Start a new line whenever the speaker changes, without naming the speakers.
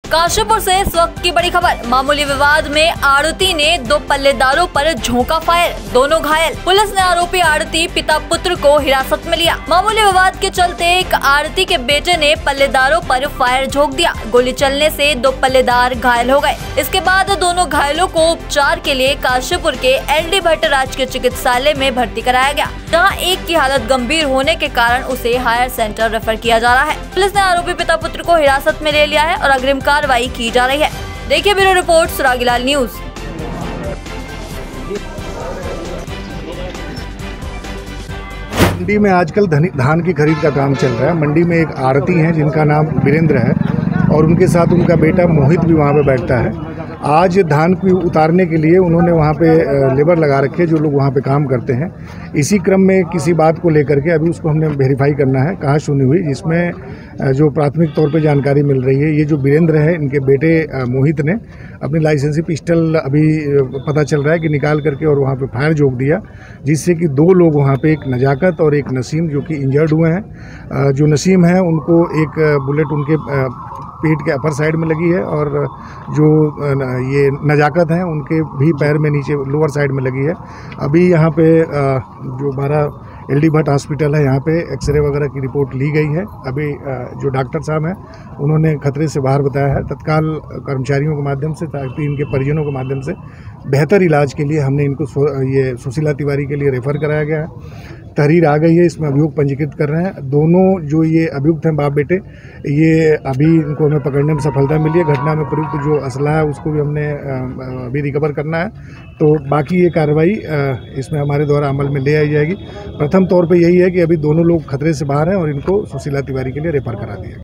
काशीपुर से इस वक्त की बड़ी खबर। मामूली विवाद में आड़ती ने 2 पल्लेदारों पर झोंका फायर, दोनों घायल। पुलिस ने आरोपी आड़ती पिता पुत्र को हिरासत में लिया। मामूली विवाद के चलते एक आड़ती के बेटे ने पल्लेदारों पर फायर झोंक दिया। गोली चलने से 2 पल्लेदार घायल हो गए। इसके बाद दोनों घायलों को उपचार के लिए काशीपुर के LD भट्ट राजकीय चिकित्सालय में भर्ती कराया गया, जहाँ एक की हालत गंभीर होने के कारण उसे हायर सेंटर रेफर किया जा रहा है। पुलिस ने आरोपी पिता पुत्र को हिरासत में ले लिया है और अग्रिम कार्रवाई की जा रही है। देखिए ब्यूरो रिपोर्ट सुरागीलाल न्यूज।
मंडी में आजकल धान की खरीद का काम चल रहा है। मंडी में एक आड़ती हैं जिनका नाम वीरेंद्र है और उनके साथ उनका बेटा मोहित भी वहाँ पे बैठता है। आज धान को उतारने के लिए उन्होंने वहाँ पे लेबर लगा रखे, जो लोग वहाँ पे काम करते हैं। इसी क्रम में किसी बात को लेकर के अभी उसको हमने वेरीफाई करना है, कहाँ सुनी हुई, जिसमें जो प्राथमिक तौर पे जानकारी मिल रही है, ये जो वीरेंद्र है, इनके बेटे मोहित ने अपनी लाइसेंसी पिस्टल अभी पता चल रहा है कि निकाल करके और वहाँ पे फायर झोंक दिया, जिससे कि 2 लोग वहाँ पे, एक नजाकत और एक नसीम, जो कि इंजर्ड हुए हैं। जो नसीम है उनको एक बुलेट उनके पेट के अपर साइड में लगी है और जो ये नजाकत हैं उनके भी पैर में नीचे लोअर साइड में लगी है। अभी यहाँ पे जो हमारा LD भट्ट हॉस्पिटल है, यहाँ पे एक्सरे वगैरह की रिपोर्ट ली गई है। अभी जो डॉक्टर साहब हैं उन्होंने खतरे से बाहर बताया है। तत्काल कर्मचारियों के माध्यम से, ताकि इनके परिजनों के माध्यम से बेहतर इलाज के लिए हमने इनको ये सुशीला तिवारी के लिए रेफ़र कराया गया है। तहरीर आ गई है, इसमें अभियोग पंजीकृत कर रहे हैं। दोनों जो ये अभियुक्त हैं, बाप बेटे, ये अभी इनको हमें पकड़ने में सफलता मिली है। घटना में प्रयुक्त जो असला है उसको भी हमने अभी रिकवर करना है। तो बाकी ये कार्रवाई इसमें हमारे द्वारा अमल में ले आई जाएगी। प्रथम तौर पे यही है कि अभी दोनों लोग खतरे से बाहर हैं और इनको सुशीला तिवारी के लिए रेफर करा दिया।